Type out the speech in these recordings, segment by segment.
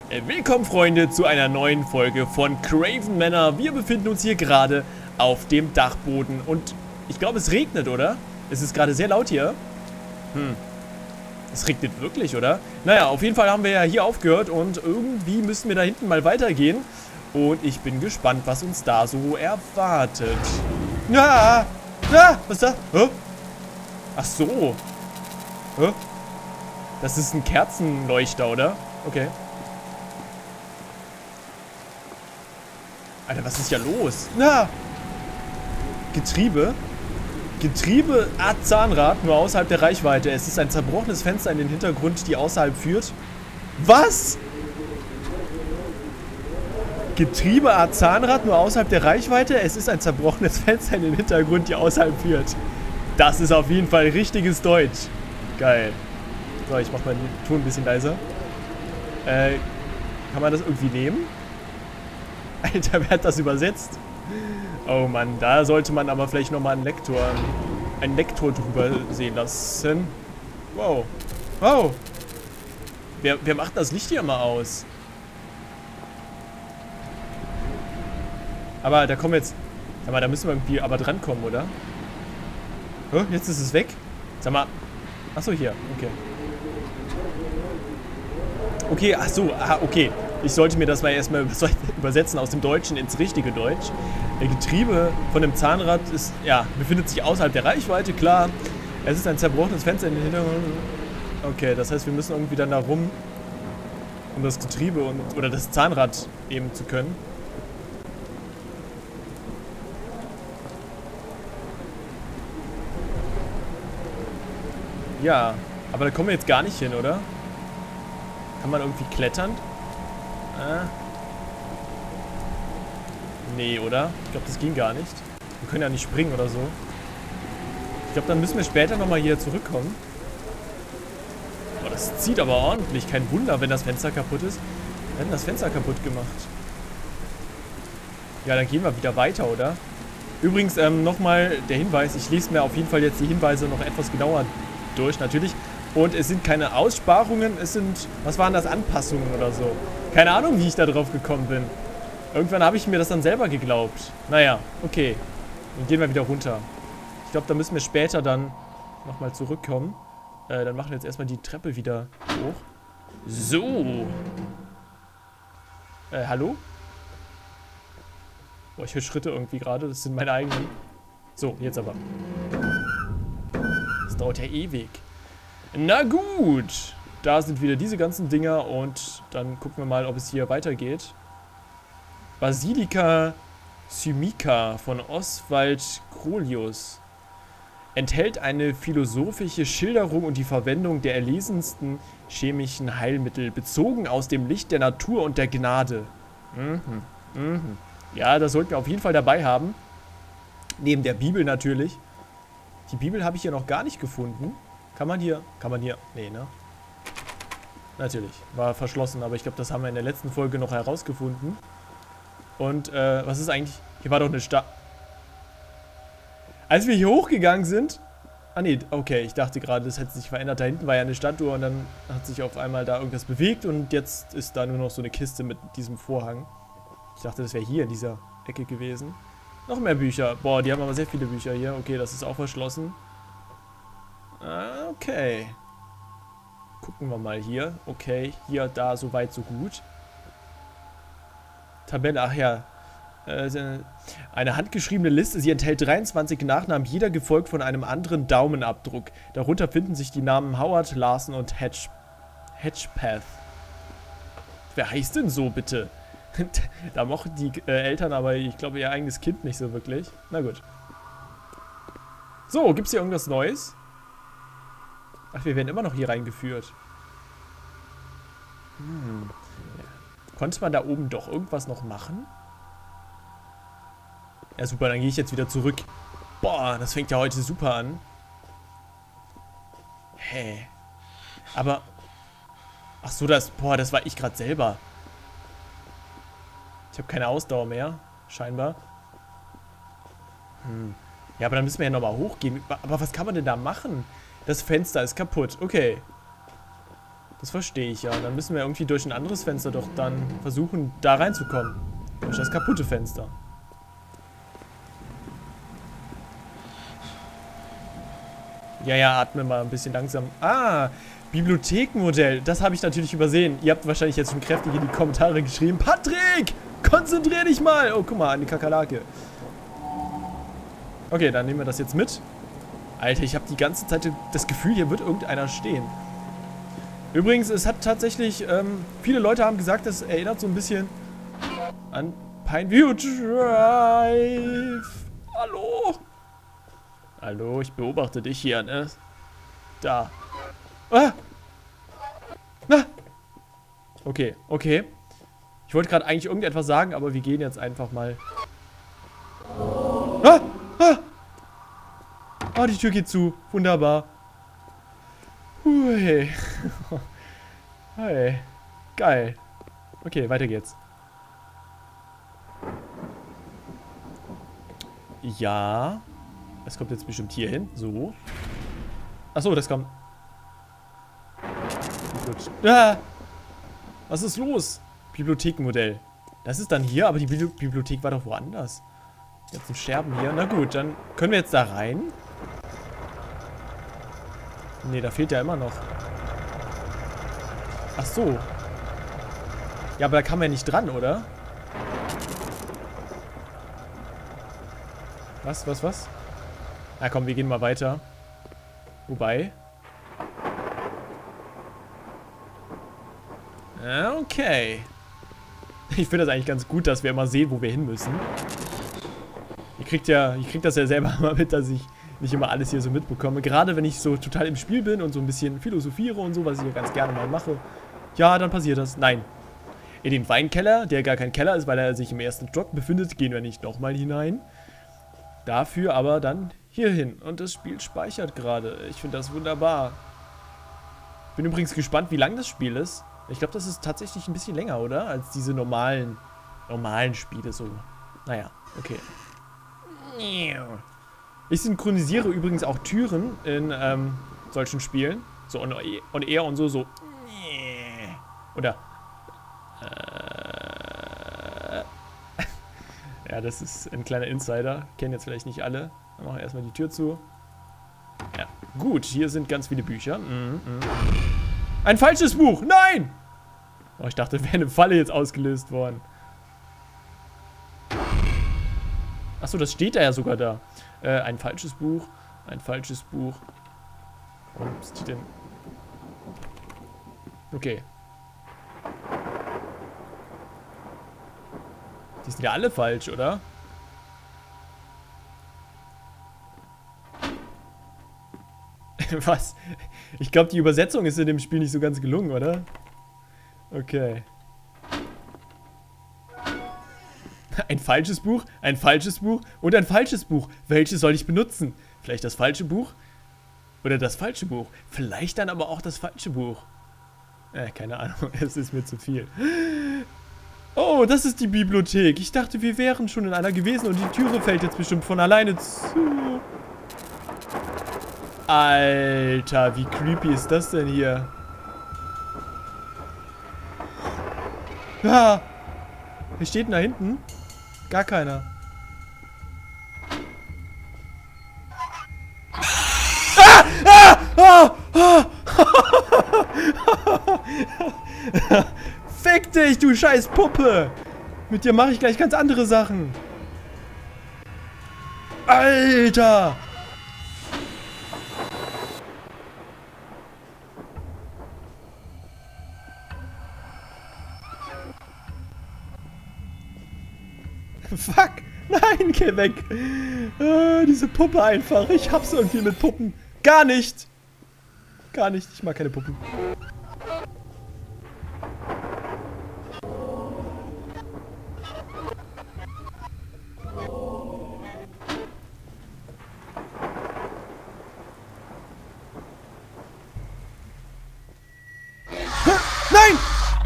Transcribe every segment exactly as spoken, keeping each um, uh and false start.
Willkommen, Freunde, zu einer neuen Folge von Craven Manor. Wir befinden uns hier gerade auf dem Dachboden und ich glaube, es regnet, oder? Es ist gerade sehr laut hier. Hm. Es regnet wirklich, oder? Naja, auf jeden Fall haben wir ja hier aufgehört und irgendwie müssen wir da hinten mal weitergehen. Und ich bin gespannt, was uns da so erwartet. Ja, ja, was ist das? Hä? Ach so. Hä? Das ist ein Kerzenleuchter, oder? Okay. Alter, was ist ja los? Na! Getriebe? Getriebe, ah, Zahnrad, nur außerhalb der Reichweite. Es ist ein zerbrochenes Fenster in den Hintergrund, die außerhalb führt. Was? Getriebe, ah, Zahnrad, nur außerhalb der Reichweite. Es ist ein zerbrochenes Fenster in den Hintergrund, die außerhalb führt. Das ist auf jeden Fall richtiges Deutsch. Geil. So, ich mach mal den Ton ein bisschen leiser. Äh, kann man das irgendwie nehmen? Alter, wer hat das übersetzt? Oh Mann, da sollte man aber vielleicht nochmal einen Lektor, einen Lektor drüber sehen lassen. Wow. Wow. Wer, wer macht das Licht hier mal aus? Aber da kommen wir jetzt... Sag mal, da müssen wir irgendwie aber drankommen, oder? Oh, jetzt ist es weg. Sag mal... Achso, hier. Okay. Okay, ach so. Ah, okay. Ich sollte mir das mal erstmal übersetzen aus dem Deutschen ins richtige Deutsch. Der Getriebe von dem Zahnrad ist, ja, befindet sich außerhalb der Reichweite, klar. Es ist ein zerbrochenes Fenster in den Hintergrund. Okay, das heißt, wir müssen irgendwie dann da rum, um das Getriebe und, oder das Zahnrad eben zu können. Ja, aber da kommen wir jetzt gar nicht hin, oder? Kann man irgendwie klettern? Ah. Nee, oder? Ich glaube, das ging gar nicht. Wir können ja nicht springen oder so. Ich glaube, dann müssen wir später nochmal hier zurückkommen. Boah, das zieht aber ordentlich. Kein Wunder, wenn das Fenster kaputt ist. Wir hätten das Fenster kaputt gemacht. Ja, dann gehen wir wieder weiter, oder? Übrigens, ähm, nochmal der Hinweis. Ich lese mir auf jeden Fall jetzt die Hinweise noch etwas genauer durch, natürlich. Und es sind keine Aussparungen, es sind, was waren das, Anpassungen oder so. Keine Ahnung, wie ich da drauf gekommen bin. Irgendwann habe ich mir das dann selber geglaubt. Naja, okay. Dann gehen wir wieder runter. Ich glaube, da müssen wir später dann nochmal zurückkommen. Äh, dann machen wir jetzt erstmal die Treppe wieder hoch. So. Äh, hallo? Boah, ich höre Schritte irgendwie gerade. Das sind meine eigenen. So, jetzt aber. Das dauert ja ewig. Na gut. Da sind wieder diese ganzen Dinger und dann gucken wir mal, ob es hier weitergeht. Basilica Symica von Oswald Crolius enthält eine philosophische Schilderung und die Verwendung der erlesensten chemischen Heilmittel, bezogen aus dem Licht der Natur und der Gnade. Mhm. Mhm. Ja, das sollten wir auf jeden Fall dabei haben. Neben der Bibel natürlich. Die Bibel habe ich hier noch gar nicht gefunden. Kann man hier... Kann man hier... Nee, ne? Natürlich. War verschlossen, aber ich glaube, das haben wir in der letzten Folge noch herausgefunden. Und, äh, was ist eigentlich... Hier war doch eine Stadt... Als wir hier hochgegangen sind... Ah, nee, okay, ich dachte gerade, das hätte sich verändert. Da hinten war ja eine Statue und dann hat sich auf einmal da irgendwas bewegt und jetzt ist da nur noch so eine Kiste mit diesem Vorhang. Ich dachte, das wäre hier in dieser Ecke gewesen. Noch mehr Bücher. Boah, die haben aber sehr viele Bücher hier. Okay, das ist auch verschlossen. Okay. Gucken wir mal hier. Okay, hier, da, so weit, so gut. Tabelle, ach ja. Äh, eine handgeschriebene Liste. Sie enthält dreiundzwanzig Nachnamen, jeder gefolgt von einem anderen Daumenabdruck. Darunter finden sich die Namen Howard, Larson und Hedge, Hedgepath. Wer heißt denn so, bitte? Da mochten die äh, Eltern aber, ich glaube, ihr eigenes Kind nicht so wirklich. Na gut. So, gibt's hier irgendwas Neues? Ach, wir werden immer noch hier reingeführt. Hm. Ja. Konnte man da oben doch irgendwas noch machen? Ja, super, dann gehe ich jetzt wieder zurück. Boah, das fängt ja heute super an. Hä? Hey. Aber... Ach so, das... Boah, das war ich gerade selber. Ich habe keine Ausdauer mehr, scheinbar. Hm. Ja, aber dann müssen wir ja nochmal hochgehen. Aber was kann man denn da machen? Das Fenster ist kaputt. Okay. Das verstehe ich ja. Dann müssen wir irgendwie durch ein anderes Fenster doch dann versuchen, da reinzukommen. Durch das kaputte Fenster. Ja, ja, atme mal ein bisschen langsam. Ah, Bibliothekenmodell. Das habe ich natürlich übersehen. Ihr habt wahrscheinlich jetzt schon kräftig in die Kommentare geschrieben. Patrick, konzentrier dich mal. Oh, guck mal, an die Kakerlake. Okay, dann nehmen wir das jetzt mit. Alter, ich habe die ganze Zeit das Gefühl, hier wird irgendeiner stehen. Übrigens, es hat tatsächlich, ähm, viele Leute haben gesagt, das erinnert so ein bisschen an Pineview Drive. Hallo? Hallo, ich beobachte dich hier, ne? Da. Ah! Ah! Okay, okay. Ich wollte gerade eigentlich irgendetwas sagen, aber wir gehen jetzt einfach mal. Ah! Ah! Oh, die Tür geht zu. Wunderbar. Hui. Hey. Geil. Okay, weiter geht's. Ja. Das kommt jetzt bestimmt hier hin. So. Achso, das kommt. Gut. Ah! Was ist los? Bibliothekenmodell. Das ist dann hier, aber die Bibli Bibliothek war doch woanders. Jetzt ein Scherben hier. Na gut, dann können wir jetzt da rein. Ne, da fehlt ja immer noch. Ach so. Ja, aber da kann man ja nicht dran, oder? Was, was, was? Na komm, wir gehen mal weiter. Wobei. Okay. Ich finde das eigentlich ganz gut, dass wir immer sehen, wo wir hin müssen. Ihr kriegt ja, ihr kriegt das ja selber mal mit, dass ich nicht immer alles hier so mitbekomme. Gerade wenn ich so total im Spiel bin und so ein bisschen philosophiere und so, was ich ja ganz gerne mal mache. Ja, dann passiert das. Nein. In den Weinkeller, der gar kein Keller ist, weil er sich im ersten Stock befindet, gehen wir nicht nochmal hinein. Dafür aber dann hier hin. Und das Spiel speichert gerade. Ich finde das wunderbar. Bin übrigens gespannt, wie lang das Spiel ist. Ich glaube, das ist tatsächlich ein bisschen länger, oder? Als diese normalen, normalen Spiele so. Naja, okay. Ich synchronisiere übrigens auch Türen in ähm, solchen Spielen. So on, on air und so, so. Oder. Äh, ja, das ist ein kleiner Insider. Kennen jetzt vielleicht nicht alle. Dann machen wir erstmal die Tür zu. Ja, gut. Hier sind ganz viele Bücher. Mhm, mh. Ein falsches Buch! Nein! Oh, ich dachte, wäre eine Falle jetzt ausgelöst worden. Achso, das steht da ja sogar da. Äh, ein falsches Buch. Ein falsches Buch. Warum ist die denn? Okay. Die sind ja alle falsch, oder? Was? Ich glaube, die Übersetzung ist in dem Spiel nicht so ganz gelungen, oder? Okay. Ein falsches Buch, ein falsches Buch und ein falsches Buch. Welches soll ich benutzen? Vielleicht das falsche Buch? Oder das falsche Buch? Vielleicht dann aber auch das falsche Buch. Äh, keine Ahnung, es ist mir zu viel. Oh, das ist die Bibliothek. Ich dachte, wir wären schon in einer gewesen und die Türe fällt jetzt bestimmt von alleine zu. Alter, wie creepy ist das denn hier? Ah, wer steht denn da hinten? Gar keiner. Ah! Ah! Ah! Ah! Fick dich, du scheiß Puppe! Mit dir mache ich gleich ganz andere Sachen. Alter! Fuck! Nein, geh weg! Äh, diese Puppe einfach. Ich hab's irgendwie mit Puppen. Gar nicht! Gar nicht. Ich mag keine Puppen. Nein!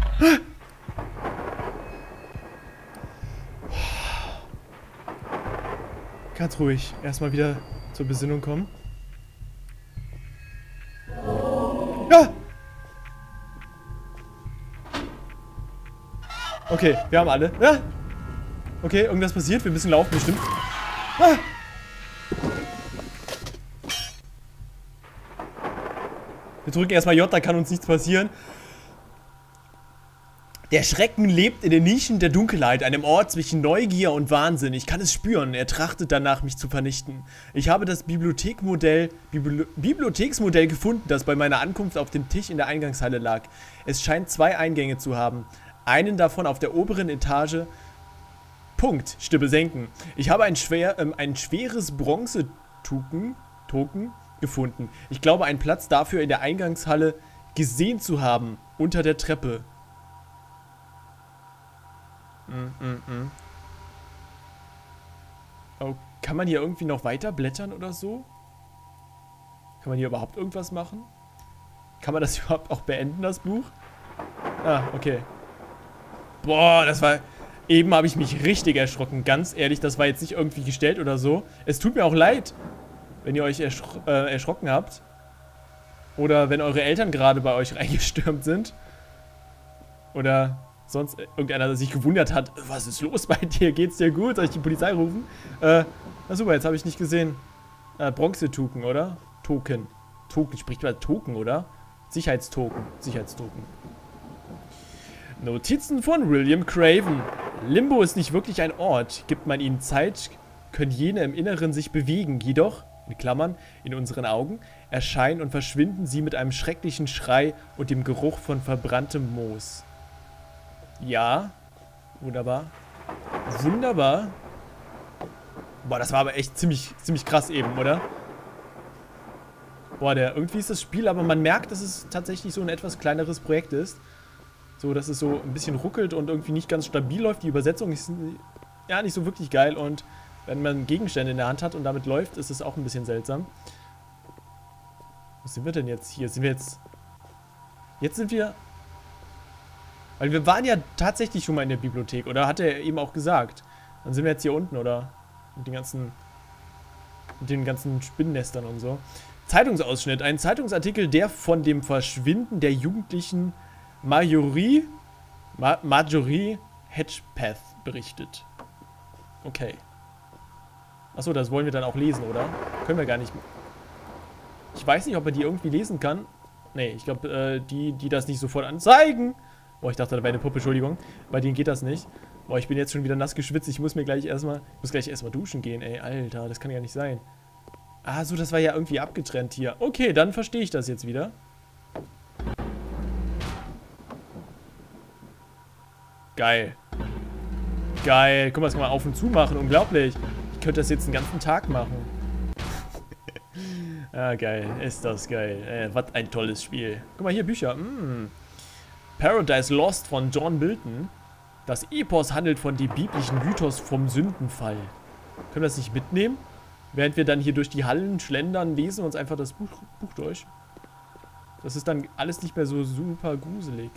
Ganz ruhig. Erstmal wieder zur Besinnung kommen. Ja! Okay, wir haben alle. Ah! Okay, irgendwas passiert. Wir müssen laufen, bestimmt. Ah! Wir drücken erstmal J, da kann uns nichts passieren. Der Schrecken lebt in den Nischen der Dunkelheit, einem Ort zwischen Neugier und Wahnsinn. Ich kann es spüren, er trachtet danach, mich zu vernichten. Ich habe das Bibliothekmodell, Bibli Bibliotheksmodell gefunden, das bei meiner Ankunft auf dem Tisch in der Eingangshalle lag. Es scheint zwei Eingänge zu haben. Einen davon auf der oberen Etage. Punkt, Stimme senken. Ich habe ein, schwer, ähm, ein schweres Bronze-Token Token gefunden. Ich glaube, einen Platz dafür in der Eingangshalle gesehen zu haben, unter der Treppe. Mm, mm, mm. Oh, kann man hier irgendwie noch weiter blättern oder so? Kann man hier überhaupt irgendwas machen? Kann man das überhaupt auch beenden, das Buch? Ah, okay. Boah, das war... Eben habe ich mich richtig erschrocken. Ganz ehrlich, das war jetzt nicht irgendwie gestellt oder so. Es tut mir auch leid, wenn ihr euch erschro äh, erschrocken habt. Oder wenn eure Eltern gerade bei euch reingestürmt sind. Oder... sonst irgendeiner, der sich gewundert hat, was ist los bei dir? Geht's dir gut? Soll ich die Polizei rufen? Äh, na super, jetzt habe ich nicht gesehen. Äh, Bronze-Token, oder? Token. Token, spricht mal Token, oder? Sicherheitstoken. Sicherheitstoken. Notizen von William Craven. Limbo ist nicht wirklich ein Ort. Gibt man ihnen Zeit, können jene im Inneren sich bewegen. Jedoch, in Klammern, in unseren Augen, erscheinen und verschwinden sie mit einem schrecklichen Schrei und dem Geruch von verbranntem Moos. Ja, wunderbar. Wunderbar. Boah, das war aber echt ziemlich, ziemlich krass eben, oder? Boah, der, irgendwie ist das Spiel, aber man merkt, dass es tatsächlich so ein etwas kleineres Projekt ist. So, dass es so ein bisschen ruckelt und irgendwie nicht ganz stabil läuft. Die Übersetzung ist ja nicht so wirklich geil und wenn man Gegenstände in der Hand hat und damit läuft, ist es auch ein bisschen seltsam. Wo sind wir denn jetzt hier? Sind wir jetzt... Jetzt sind wir... Weil wir waren ja tatsächlich schon mal in der Bibliothek, oder? Hat er eben auch gesagt. Dann sind wir jetzt hier unten, oder? Mit den ganzen... Mit den ganzen Spinnennestern und so. Zeitungsausschnitt. Ein Zeitungsartikel, der von dem Verschwinden der jugendlichen Marjorie... Ma Marjorie Hedgepath berichtet. Okay. Achso, das wollen wir dann auch lesen, oder? Können wir gar nicht... Ich weiß nicht, ob er die irgendwie lesen kann. Nee, ich glaube, äh, die, die das nicht sofort anzeigen... Boah, ich dachte, da wäre eine Puppe, Entschuldigung. Bei denen geht das nicht. Boah, ich bin jetzt schon wieder nass geschwitzt. Ich muss mir gleich erstmal... Ich muss gleich erstmal duschen gehen, ey. Alter, das kann ja nicht sein. Ah, so, das war ja irgendwie abgetrennt hier. Okay, dann verstehe ich das jetzt wieder. Geil. Geil. Guck mal, das kann man auf und zu machen. Unglaublich. Ich könnte das jetzt den ganzen Tag machen. Ah, geil. Ist das geil. Äh, was ein tolles Spiel. Guck mal, hier Bücher. Mm. Paradise Lost von John Milton. Das Epos handelt von dem biblischen Mythos vom Sündenfall. Können wir das nicht mitnehmen? Während wir dann hier durch die Hallen schlendern, lesen wir uns einfach das Buch, Buch durch. Das ist dann alles nicht mehr so super gruselig.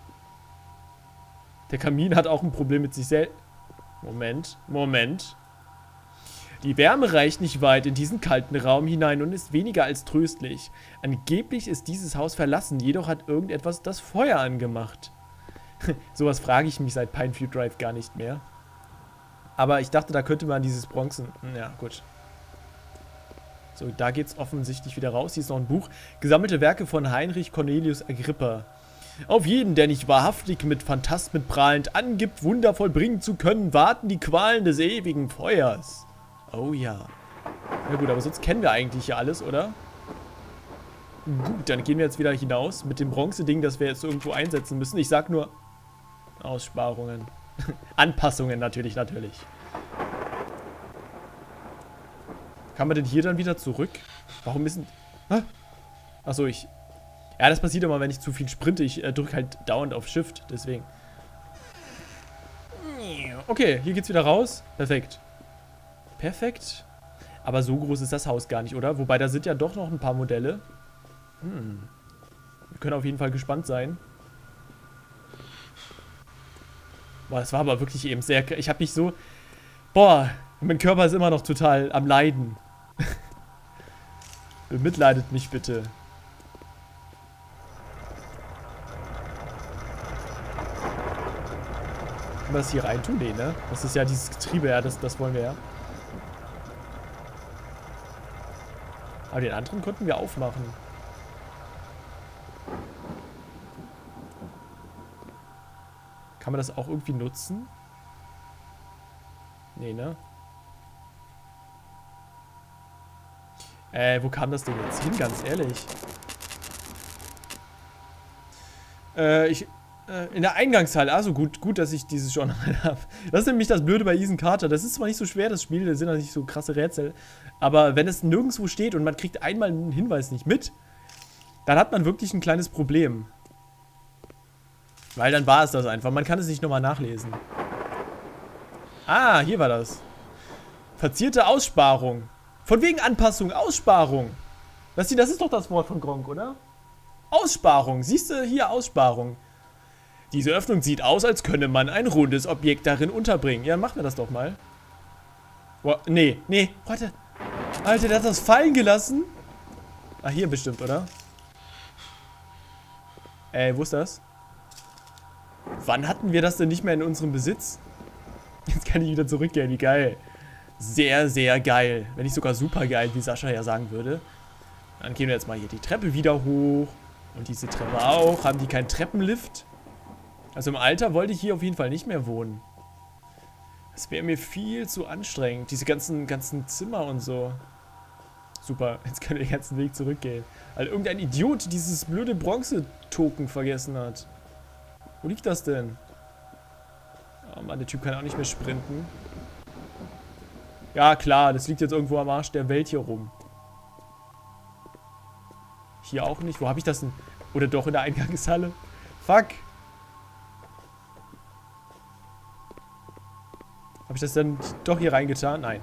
Der Kamin hat auch ein Problem mit sich selbst. Moment, Moment. Die Wärme reicht nicht weit in diesen kalten Raum hinein und ist weniger als tröstlich. Angeblich ist dieses Haus verlassen, jedoch hat irgendetwas das Feuer angemacht. Sowas frage ich mich seit Pinefield Drive gar nicht mehr. Aber ich dachte, da könnte man dieses Bronzen... Ja, gut. So, da geht's offensichtlich wieder raus. Hier ist noch ein Buch. Gesammelte Werke von Heinrich Cornelius Agrippa. Auf jeden, der nicht wahrhaftig mit Phantasmen prahlend angibt, Wunder vollbringen zu können, warten die Qualen des ewigen Feuers. Oh ja. Na gut, aber sonst kennen wir eigentlich ja alles, oder? Gut, dann gehen wir jetzt wieder hinaus mit dem Bronze-Ding, das wir jetzt irgendwo einsetzen müssen. Ich sag nur Aussparungen. Anpassungen natürlich, natürlich. Kann man denn hier dann wieder zurück? Warum ist denn... Achso, ich... Ja, das passiert immer, wenn ich zu viel sprinte. Ich äh, drücke halt dauernd auf Shift, deswegen. Okay, hier geht's wieder raus. Perfekt. Perfekt. Aber so groß ist das Haus gar nicht, oder? Wobei, da sind ja doch noch ein paar Modelle. Hm. Wir können auf jeden Fall gespannt sein. Boah, das war aber wirklich eben sehr... Ich habe mich so... Boah, mein Körper ist immer noch total am Leiden. Bemitleidet mich bitte. Können wir das hier reintun? Nee, ne? Das ist ja dieses Getriebe, ja, das, das wollen wir ja. Aber den anderen konnten wir aufmachen. Kann man das auch irgendwie nutzen? Nee, ne? Äh, wo kam das denn jetzt hin, ganz ehrlich? Äh, ich... Äh, in der Eingangshalle. Also gut, gut, dass ich dieses Genre habe. Das ist nämlich das Blöde bei Ethan Carter. Das ist zwar nicht so schwer, das Spiel, das sind ja nicht so krasse Rätsel. Aber wenn es nirgendwo steht und man kriegt einmal einen Hinweis nicht mit, dann hat man wirklich ein kleines Problem. Weil dann war es das einfach. Man kann es nicht nochmal nachlesen. Ah, hier war das. Verzierte Aussparung. Von wegen Anpassung, Aussparung. Das ist doch das Wort von Gronkh, oder? Aussparung. Siehst du, hier Aussparung. Diese Öffnung sieht aus, als könne man ein rundes Objekt darin unterbringen. Ja, machen wir das doch mal. Boah, nee, nee, warte. Alter, der hat das fallen gelassen. Ah, hier bestimmt, oder? Ey, wo ist das? Wann hatten wir das denn nicht mehr in unserem Besitz? Jetzt kann ich wieder zurückgehen, wie geil. Sehr, sehr geil. Wenn nicht sogar super geil, wie Sascha ja sagen würde. Dann gehen wir jetzt mal hier die Treppe wieder hoch. Und diese Treppe auch. Haben die keinen Treppenlift? Also im Alter wollte ich hier auf jeden Fall nicht mehr wohnen. Das wäre mir viel zu anstrengend. Diese ganzen, ganzen Zimmer und so. Super, jetzt können wir den ganzen Weg zurückgehen. Weil irgendein Idiot dieses blöde Bronze-Token vergessen hat. Wo liegt das denn? Oh Mann, der Typ kann auch nicht mehr sprinten. Ja klar, das liegt jetzt irgendwo am Arsch der Welt hier rum. Hier auch nicht. Wo habe ich das denn? Oder doch in der Eingangshalle? Fuck. Habe ich das dann doch hier reingetan? Nein.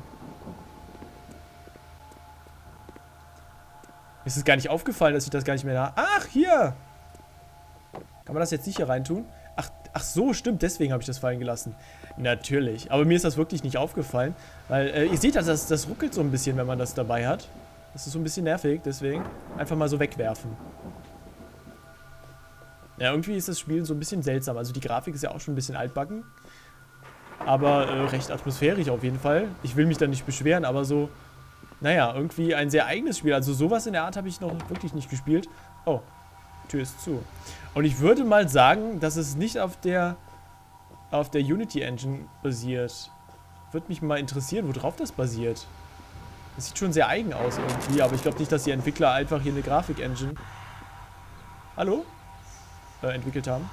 Mir ist es gar nicht aufgefallen, dass ich das gar nicht mehr da... Ach, hier! Kann man das jetzt nicht hier reintun? Ach, ach so, stimmt. Deswegen habe ich das fallen gelassen. Natürlich. Aber mir ist das wirklich nicht aufgefallen. Weil, äh, ihr seht, das, das ruckelt so ein bisschen, wenn man das dabei hat. Das ist so ein bisschen nervig, deswegen einfach mal so wegwerfen. Ja, irgendwie ist das Spiel so ein bisschen seltsam. Also die Grafik ist ja auch schon ein bisschen altbacken. Aber äh, recht atmosphärisch auf jeden Fall. Ich will mich da nicht beschweren, aber so, naja, irgendwie ein sehr eigenes Spiel. Also sowas in der Art habe ich noch wirklich nicht gespielt. Oh, Tür ist zu. Und ich würde mal sagen, dass es nicht auf der, auf der Unity Engine basiert. Würde mich mal interessieren, worauf das basiert. Das sieht schon sehr eigen aus irgendwie, aber ich glaube nicht, dass die Entwickler einfach hier eine Grafik-Engine... Hallo? Äh, entwickelt haben.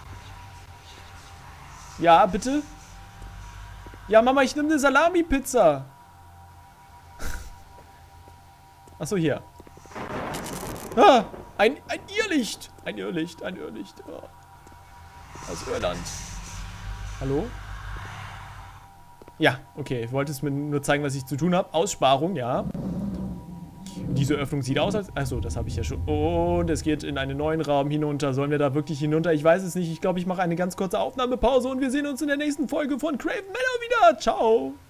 Ja, bitte? Ja, Mama, ich nehme eine Salami-Pizza. Achso, hier. Ah, ein, ein Irrlicht. Ein Irrlicht, ein Irrlicht. Oh. Aus Irland. Hallo? Ja, okay. Ich wollte es mir nur zeigen, was ich zu tun habe. Aussparung, ja. Diese Öffnung sieht aus als... Achso, das habe ich ja schon. Und es geht in einen neuen Raum hinunter. Sollen wir da wirklich hinunter? Ich weiß es nicht. Ich glaube, ich mache eine ganz kurze Aufnahmepause und wir sehen uns in der nächsten Folge von Craven Manor wieder. Ciao.